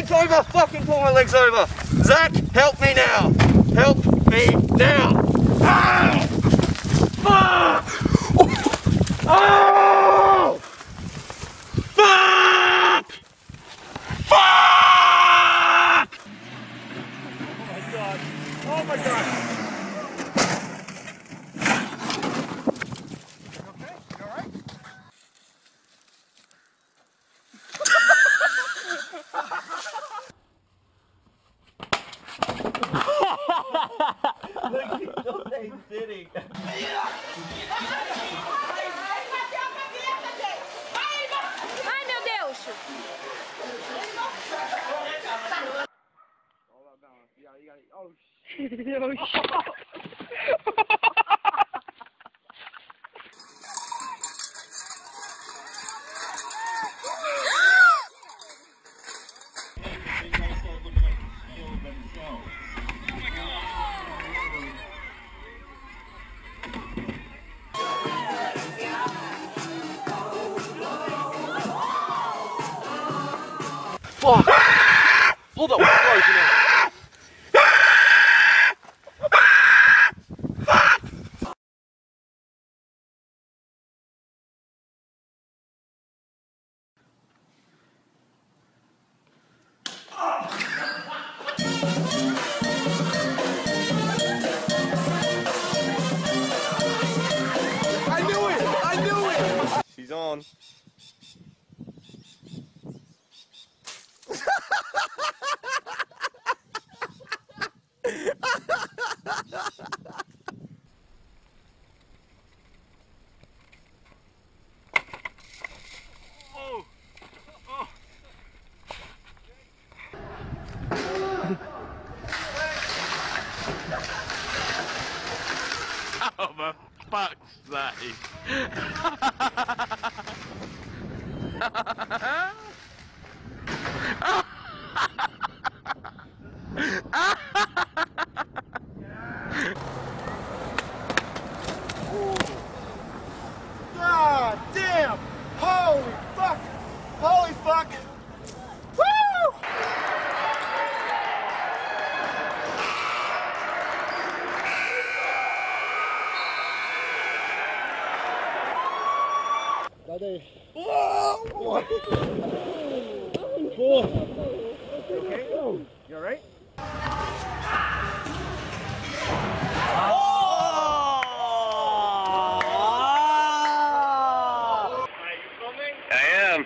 over, fucking pull my legs over. Zach, help me now. Help me now. Ah! Fuck! Oh! Fuck! Fuck! Oh my god. Oh my god. Okay? You alright? Look, he's still sitting. Ai, meu Deus! Oh shit. Oh, shit. Fuck! Pull that one close, you know. I knew it! I knew it! She's on. Oh, for fuck's sake. God damn! Holy fuck! Holy fuck! Woo! Daddy. Whoa! Four. Okay. You alright? I am.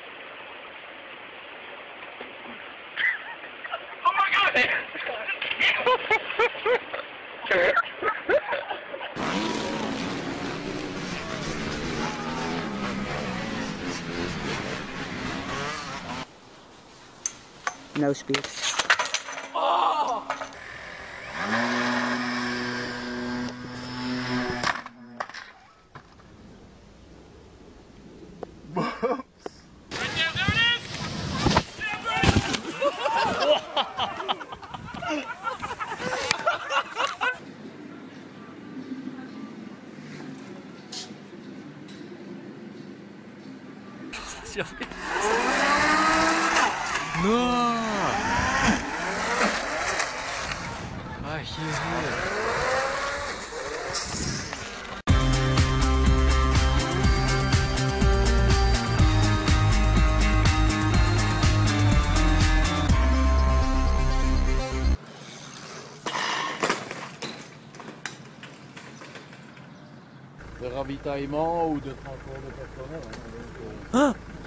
Oh my god! No speed. Oh! No! Ah, here. De ravitaillement ou de transport de personnel. Hein, donc,